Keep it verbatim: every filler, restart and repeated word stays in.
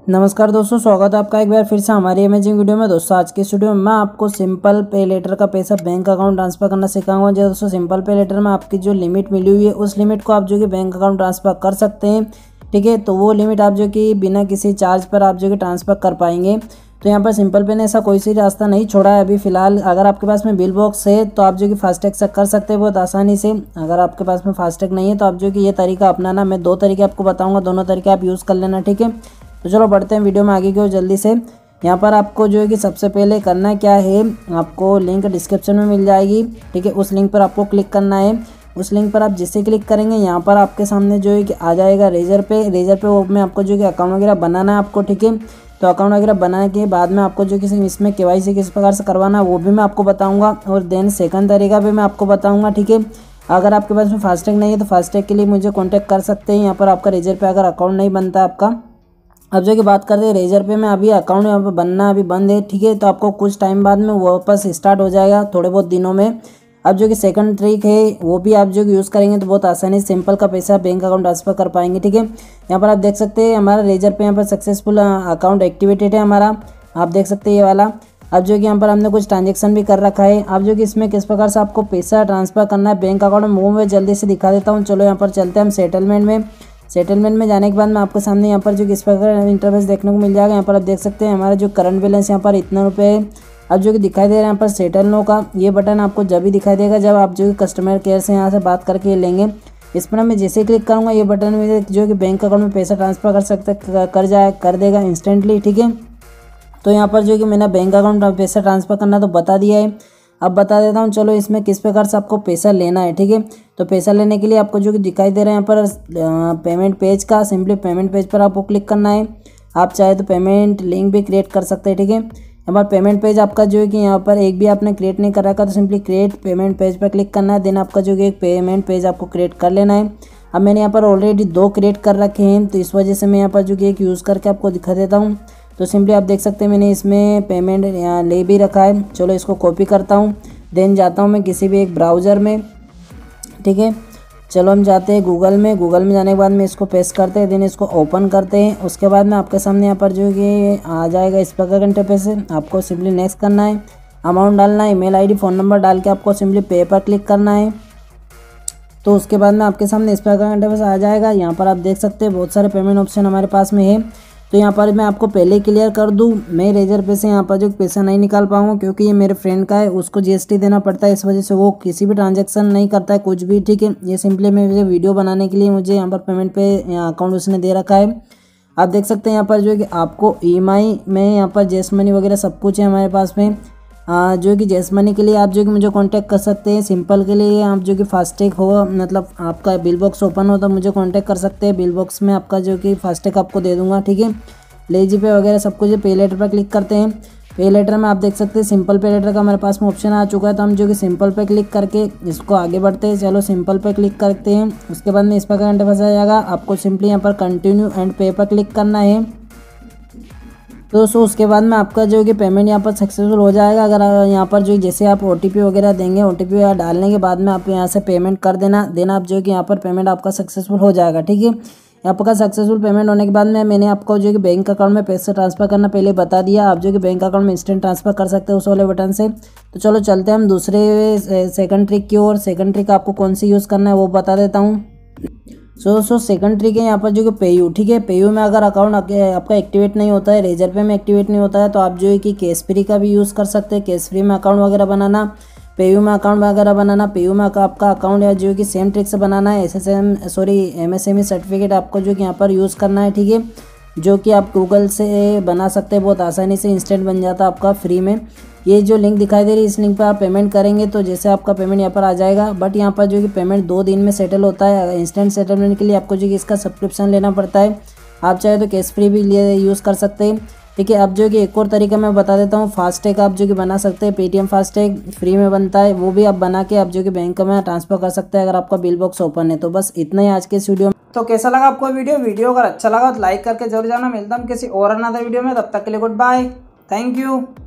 नमस्कार दोस्तों, स्वागत है आपका एक बार फिर से हमारी अमेजिंग वीडियो में। दोस्तों आज की इस वीडियो में मैं आपको सिंपल पे लेटर का पैसा बैंक अकाउंट ट्रांसफर करना सिखाऊंगा। जो दोस्तों सिंपल पे लेटर में आपकी जो लिमिट मिली हुई है उस लिमिट को आप जो कि बैंक अकाउंट ट्रांसफर कर सकते हैं। ठीक है, तो वो लिमिट आप जो कि बिना किसी चार्ज पर आप जो कि ट्रांसफर कर पाएंगे। तो यहाँ पर सिंपल पे ने ऐसा कोई सी रास्ता नहीं छोड़ा है अभी फिलहाल। अगर आपके पास में बिल बॉक्स है तो आप जो कि फास्टैग से कर सकते हैं बहुत आसानी से। अगर आपके पास में फास्टैग नहीं है तो आप जो कि ये तरीका अपनाना। मैं दो तरीके आपको बताऊंगा, दोनों तरीके आप यूज़ कर लेना। ठीक है, तो चलो बढ़ते हैं वीडियो में आगे की ओर जल्दी से। यहाँ पर आपको जो है कि सबसे पहले करना क्या है, आपको लिंक डिस्क्रिप्शन में मिल जाएगी। ठीक है, उस लिंक पर आपको क्लिक करना है। उस लिंक पर आप जिससे क्लिक करेंगे यहाँ पर आपके सामने जो है कि आ जाएगा रेजर पे। रेजर पे वो में आपको जो कि अकाउंट वगैरह बनाना है आपको। ठीक है, तो अकाउंट वगैरह बनाने के बाद में आपको जो किसी इसमें केवाईसी किस प्रकार से करवाना है वो भी मैं आपको बताऊँगा, और देन सेकंड तरीका भी मैं आपको बताऊँगा। ठीक है, अगर आपके पास में फास्टैग नहीं है तो फास्टैग के लिए मुझे कॉन्टैक्ट कर सकते हैं। यहाँ पर आपका रेजर पे अगर अकाउंट नहीं बनता है आपका। अब जो कि बात करते हैं रेजर पे में, अभी अकाउंट यहाँ पर बनना अभी बंद है। ठीक है, तो आपको कुछ टाइम बाद में वापस स्टार्ट हो जाएगा थोड़े बहुत दिनों में। अब जो कि सेकंड ट्रिक है वो भी आप जो कि यूज़ करेंगे तो बहुत आसानी से सिंपल का पैसा बैंक अकाउंट ट्रांसफर कर पाएंगे। ठीक है, यहाँ पर आप देख सकते हैं हमारा रेजर पे यहाँ पर सक्सेसफुल अकाउंट एक्टिवेटेड है हमारा, आप देख सकते हैं ये वाला। अब जो कि यहाँ पर हमने कुछ ट्रांजेक्शन भी कर रखा है। अब जो कि इसमें किस प्रकार से आपको पैसा ट्रांसफर करना है बैंक अकाउंट में वो मैं जल्दी से दिखा देता हूँ। चलो यहाँ पर चलते हैं हम सेटलमेंट में। सेटलमेंट में जाने के बाद में आपके सामने यहाँ पर जो किस प्रकार इंटरफेस देखने को मिल जाएगा। यहाँ पर आप देख सकते हैं हमारा जो करंट बैलेंस यहाँ पर इतना रुपये है। अब जो कि दिखाई दे रहा है यहाँ पर सेटल नो का ये बटन आपको जब भी दिखाई देगा जब आप जो कि कस्टमर केयर से यहाँ से बात करके लेंगे। इस पर मैं जैसे क्लिक करूँगा ये बटन में जो कि बैंक अकाउंट में पैसा ट्रांसफर कर सकते कर जाए कर देगा इंस्टेंटली। ठीक है, तो यहाँ पर जो कि मैंने बैंक अकाउंट में पैसा ट्रांसफ़र करना तो बता दिया है। अब बता देता हूँ चलो इसमें किस प्रकार से आपको पैसा लेना है। ठीक है, तो पैसा लेने के लिए आपको जो कि दिखाई दे रहा है यहाँ पर पेमेंट पेज का, सिंपली पेमेंट पेज पर आपको क्लिक करना है। आप चाहे तो पेमेंट लिंक भी क्रिएट कर सकते हैं। ठीक है, यहाँ पर पेमेंट पेज आपका जो है कि यहाँ पर एक भी आपने क्रिएट नहीं कर रखा तो सिंपली क्रिएट पेमेंट पेज पर क्लिक करना है। देन आपका जो कि एक पेमेंट पेज आपको क्रिएट कर लेना है। अब मैंने यहाँ पर ऑलरेडी दो क्रिएट कर रखे हैं तो इस वजह से मैं यहाँ पर जो कि एक यूज़ करके आपको दिखा देता हूँ। तो सिंपली आप देख सकते हैं मैंने इसमें पेमेंट यहाँ ले भी रखा है। चलो इसको कॉपी करता हूँ, देन जाता हूँ मैं किसी भी एक ब्राउज़र में। ठीक है, चलो हम जाते हैं गूगल में। गूगल में जाने के बाद में इसको पेस्ट करते हैं, देन इसको ओपन करते हैं। उसके बाद में आपके सामने यहाँ पर जो कि आ जाएगा इस प्रकार का इंटरफेस है। आपको सिंपली नेक्स्ट करना है, अमाउंट डालना है, ईमेल आईडी फ़ोन नंबर डाल के आपको सिंपली पे पर क्लिक करना है। तो उसके बाद में आपके सामने इस प्रकार का इंटरफेस आ जाएगा। यहाँ पर आप देख सकते हैं बहुत सारे पेमेंट ऑप्शन हमारे पास में है। तो यहाँ पर मैं आपको पहले क्लियर कर दूँ, मैं रेजर पे से यहाँ पर जो पैसा नहीं निकाल पाऊँगा क्योंकि ये मेरे फ्रेंड का है, उसको जीएसटी देना पड़ता है। इस वजह से वो किसी भी ट्रांजैक्शन नहीं करता है कुछ भी। ठीक है, ये सिंपली मेरे वीडियो बनाने के लिए मुझे यहाँ पर पेमेंट पे अकाउंट उसने दे रखा है। आप देख सकते हैं यहाँ पर जो है कि आपको ई एम आई में यहाँ पर जेस मनी वगैरह सब कुछ है हमारे पास में। आ, जो कि जेस मनी के लिए आप जो कि मुझे कांटेक्ट कर सकते हैं। सिंपल के लिए आप जो कि फास्टैग हो, मतलब आपका बिल बॉक्स ओपन हो तो मुझे कांटेक्ट कर सकते हैं। बिल बॉक्स में आपका जो कि फास्टैग आपको दे दूंगा। ठीक है, लेजी पे वगैरह सब कुछ पे लेटर पर क्लिक करते हैं। पे लेटर में आप देख सकते हैं सिंपल पे लेटर का हमारे पास में ऑप्शन आ चुका है। तो हम जो कि सिंपल पे क्लिक करके इसको आगे बढ़ते हैं। चलो सिंपल पे क्लिक करते हैं। उसके बाद में इस प्रकार इंटरफेस आ जाएगा। आपको सिंपली यहाँ पर कंटिन्यू एंड पे पर क्लिक करना है। तो दोस्तों उसके बाद में आपका जो कि पेमेंट यहाँ पर सक्सेसफुल हो जाएगा। अगर यहाँ पर जो जैसे आप ओ टी पी वगैरह देंगे, ओ टी पी वगैरह डालने के बाद में आप यहाँ से पेमेंट कर देना देना आप जो कि यहाँ पर पेमेंट आपका सक्सेसफुल हो जाएगा। ठीक है, आपका सक्सेसफुल पेमेंट होने के बाद में मैंने आपको जो कि बैंक अकाउंट में पैसा ट्रांसफर करना पहले बता दिया। आप जो कि बैंक अकाउंट में इंस्टेंट ट्रांसफर कर सकते हैं उस वाले बटन से। तो चलो चलते हैं हम दूसरे सेकंड ट्रिक की ओर। सेकंड ट्रिक आपको कौन सी यूज़ करना है वो बता देता हूँ। सो सो सेकंड ट्रिक है यहाँ पर जो कि पेयू। ठीक है, पेयू में अगर अकाउंट आपका एक्टिवेट नहीं होता है, रेजर पे में एक्टिवेट नहीं होता है, तो आप जो है कि कैश फ्री का भी यूज़ कर सकते हैं। कैश फ्री में अकाउंट वगैरह बनाना, पेयू में अकाउंट वगैरह बनाना, पेयू में आपका अकाउंट या जो कि सेम ट्रिक से बनाना है। S S M sorry M S M E certificate आपको जो कि यहाँ पर यूज़ करना है। ठीक है, जो कि आप गूगल से बना सकते हैं बहुत आसानी से, इंस्टेंट बन जाता है आपका फ्री में। ये जो लिंक दिखाई दे रही है इस लिंक पर आप पेमेंट करेंगे तो जैसे आपका पेमेंट यहाँ पर आ जाएगा। बट यहाँ पर जो कि पेमेंट दो दिन में सेटल होता है। इंस्टेंट सेटलमेंट के लिए आपको जो कि इसका सब्सक्रिप्शन लेना पड़ता है। आप चाहे तो कैश फ्री भी लिए यूज़ कर सकते हैं। ठीक है, अब जो कि एक और तरीका मैं बता देता हूँ। फास्टैग आप जो कि बना सकते हैं, पेटीएम फास्टैग फ्री में बनता है, वो भी आप बना के आप जो कि बैंक में ट्रांसफर कर सकते हैं अगर आपका बिल बॉक्स ओपन है। तो बस इतना ही आज के इस वीडियो में। तो कैसा लगा आपको वीडियो वीडियो अगर अच्छा लगा तो लाइक करके जरूर जाना। मिलता हूँ किसी और अनदर वीडियो में, तब तक के लिए गुड बाय, थैंक यू।